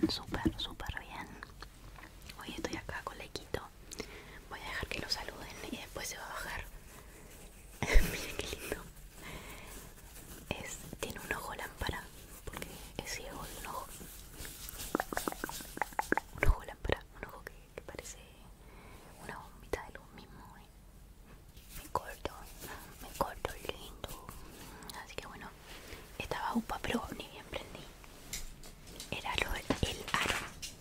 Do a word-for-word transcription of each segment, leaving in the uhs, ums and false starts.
Súper, súper bien. Hoy estoy acá con Laikito. Voy a dejar que lo saluden y después se va a bajar. Miren qué lindo. Es, tiene un ojo lámpara porque es ciego de un ojo. Un ojo lámpara, un ojo que, que parece una bombita de luz mismo. ¿Eh? Me corto, me corto lindo. Así que bueno, estaba upa, pero ni bien prendí. Era lo, el aro.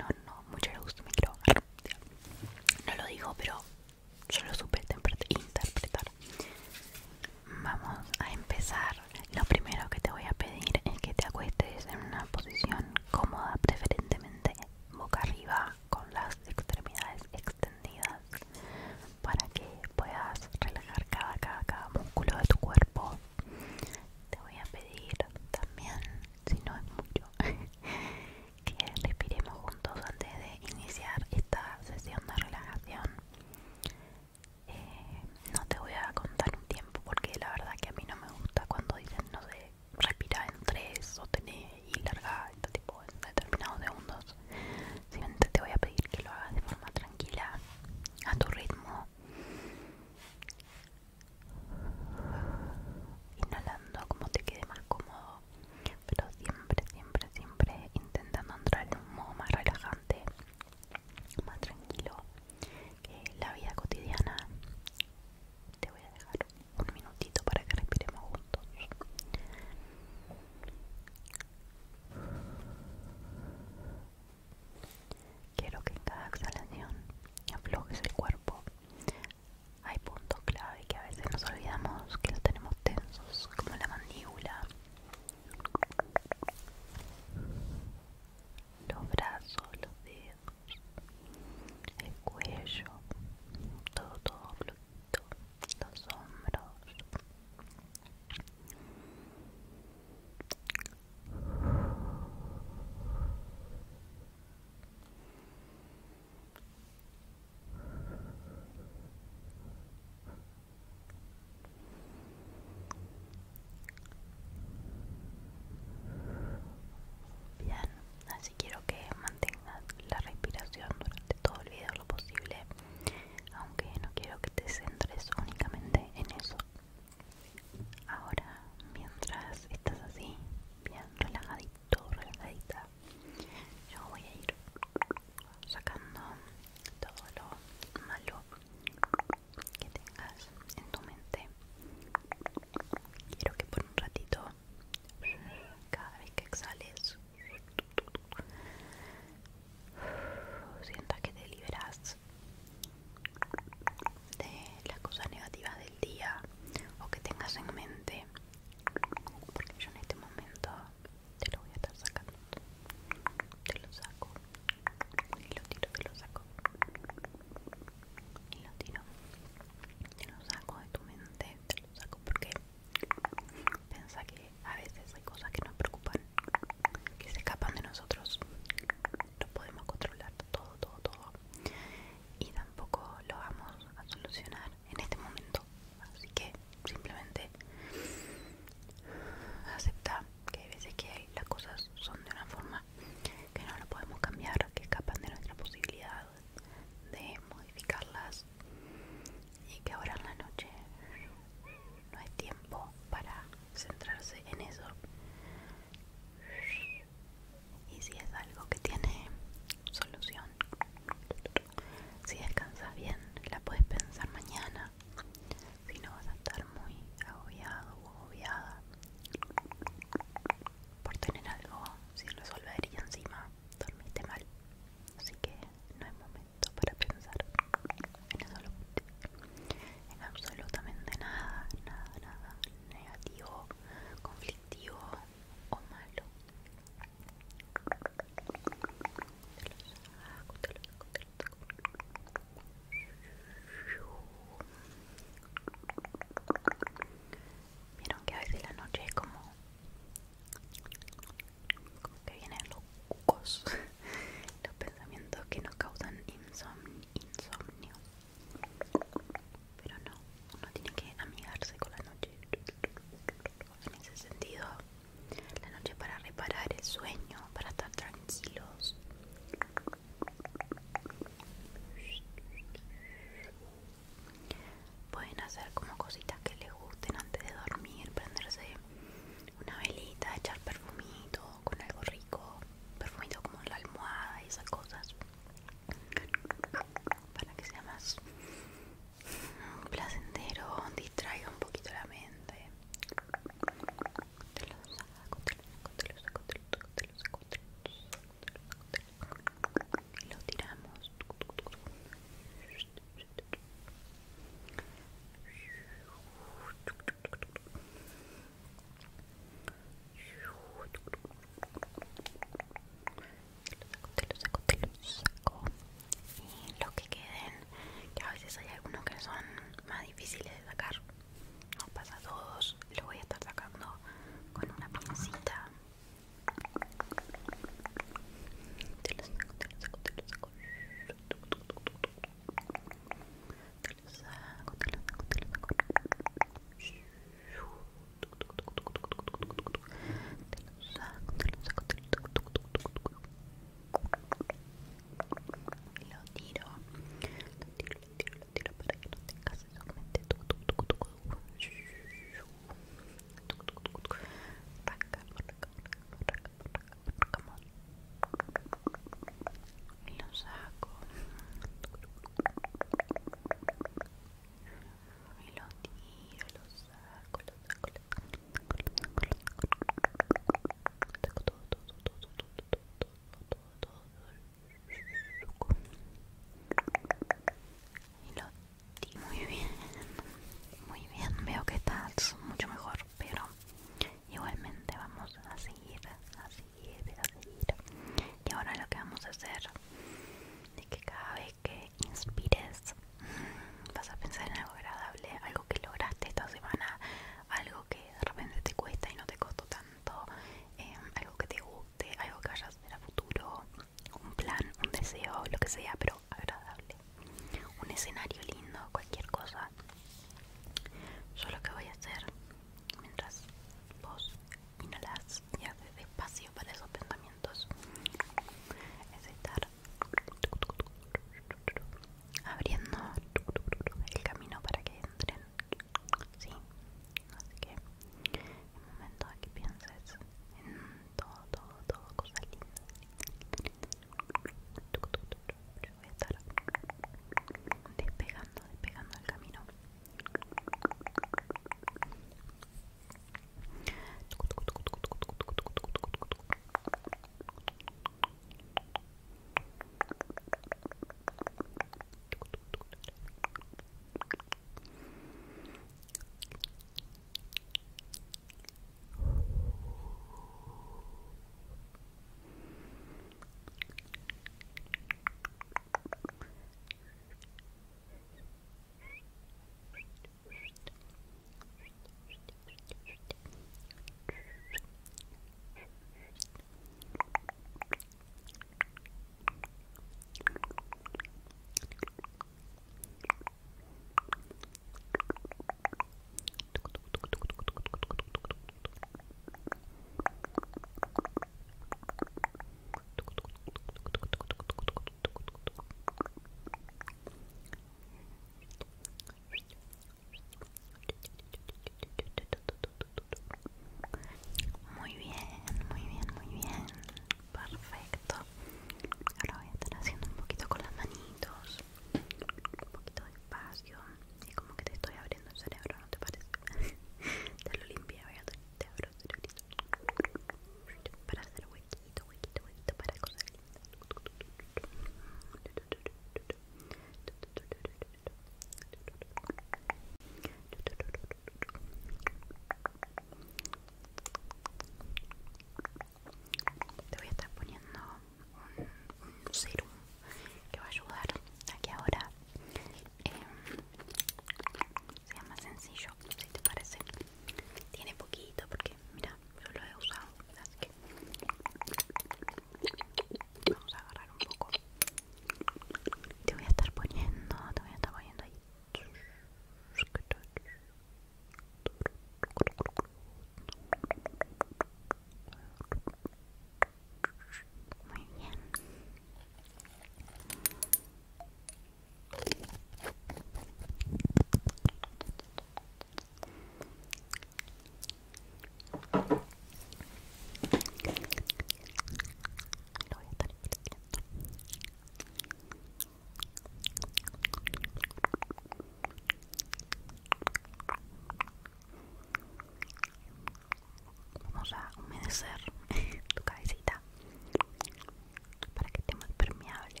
adormecer tu cabecita para que esté más permeable.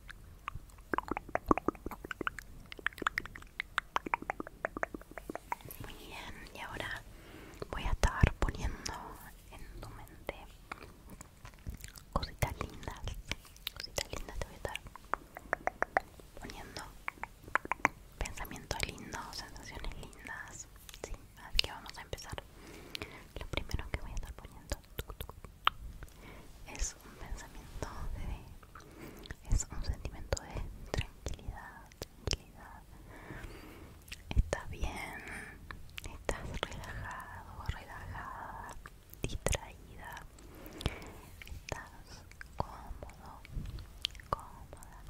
Muy bien, y ahora voy a estar poniendo en tu mente cositas lindas, cositas lindas te voy a estar poniendo, pensamientos lindos, sensaciones lindas, sí, así que vamos a empezar. Lo primero que voy a estar poniendo es un pensamiento de, es un sentimiento de tranquilidad, tranquilidad. Estás bien, estás relajado, relajada, distraída, estás cómodo, cómoda,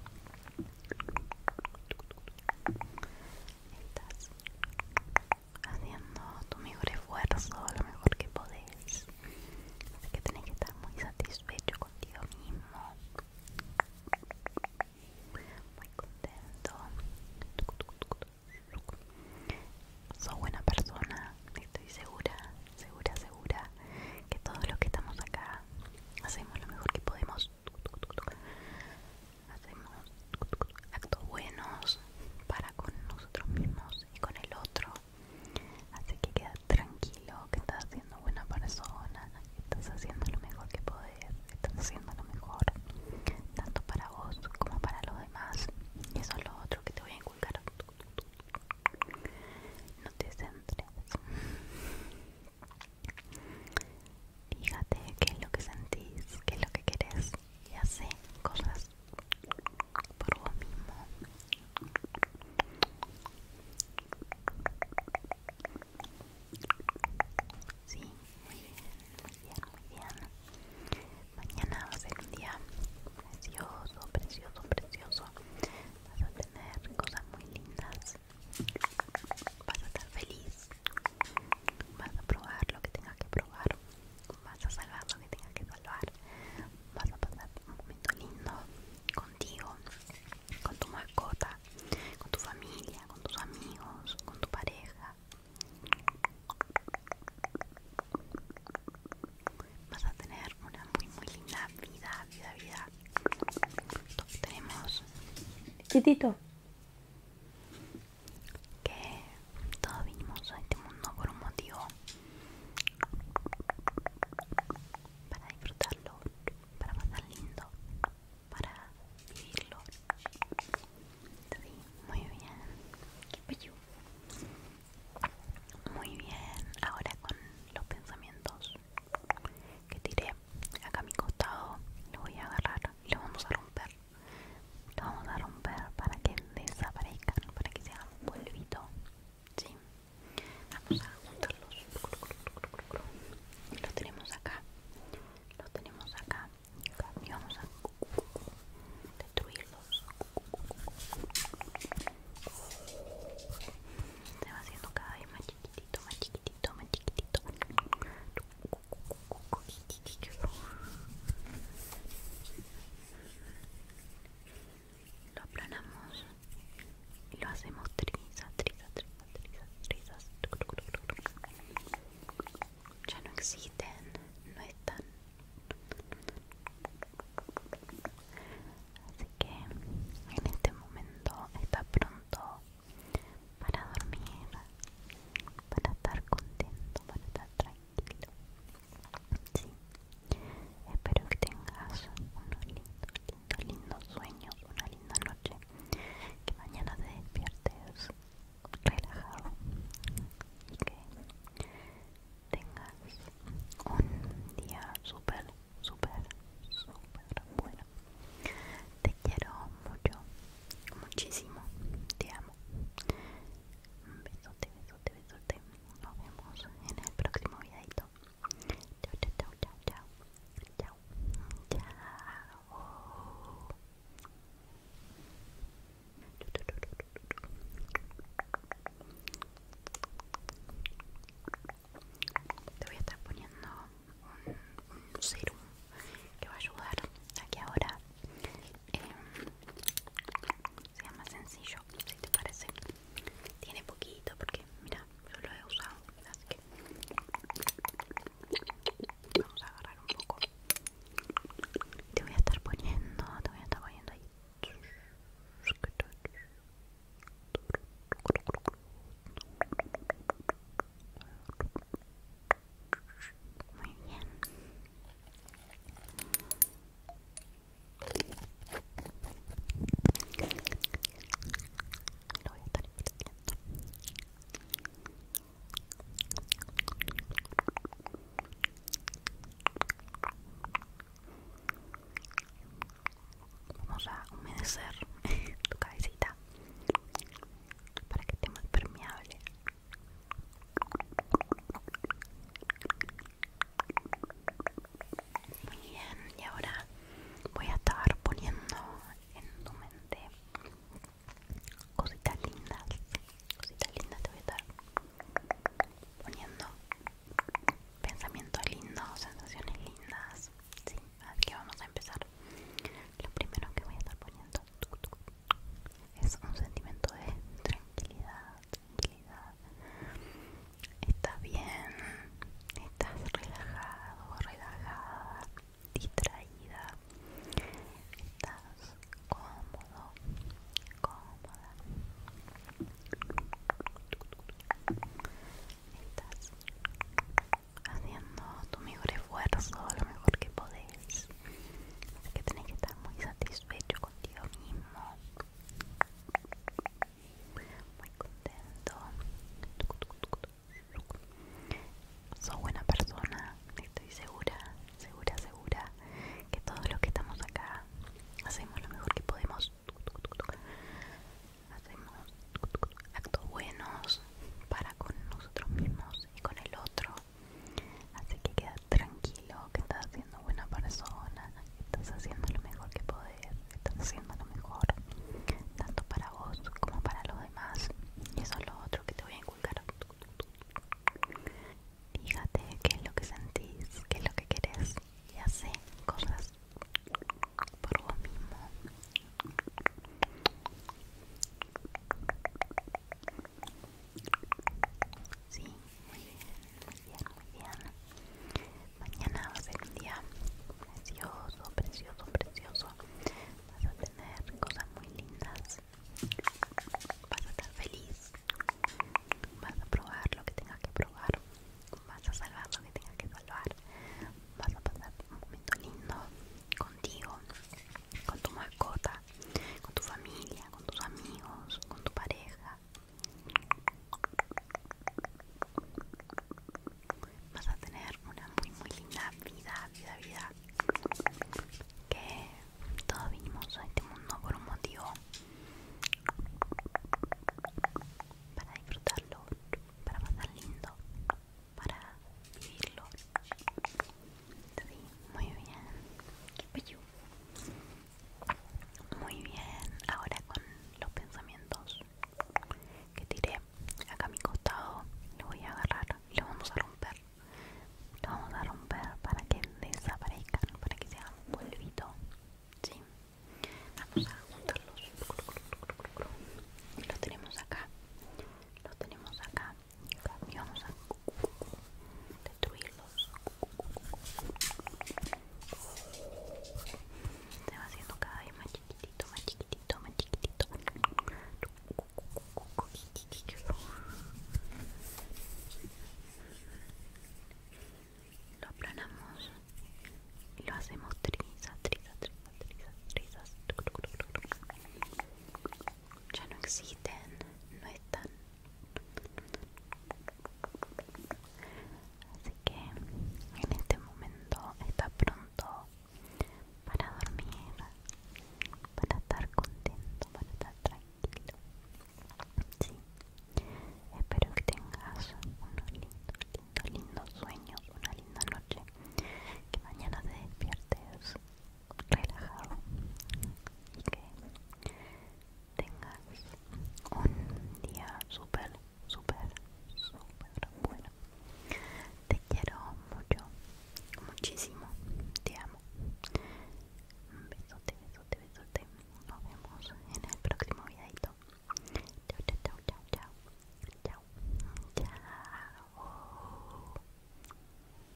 estás haciendo tu mejor esfuerzo, lo mejor que podés, así que tenés que estar muy satisfecho contigo mismo, muy contento. Sos buena persona, estoy segura, segura, segura que todos los que estamos acá hacemos lo mejor que podemos, hacemos actos buenos para con nosotros mismos y con el otro, así que queda tranquilo que estás siendo buena persona, estás haciendo lo mejor que podés, estás haciendo lo mejor tanto para vos como para los demás, y eso es lo otro que te voy a inculcar. No te centres. Fíjate qué es lo que sentís, qué es lo que querés y hace cosas por vos mismo. Sí, muy bien, muy bien, muy bien. Mañana va a ser un día precioso, precioso, precioso. Vas a tener cosas muy lindas. Vas a estar feliz. Vas a probar lo que tengas que probar. Vas a salvar lo que tengas que salvar. Vas a pasar un momento lindo contigo, con tu mascota, con tu familia, con tus amigos, con tu pareja. Vas a tener una muy muy linda vida, vida, vida. Todos tenemos Titito.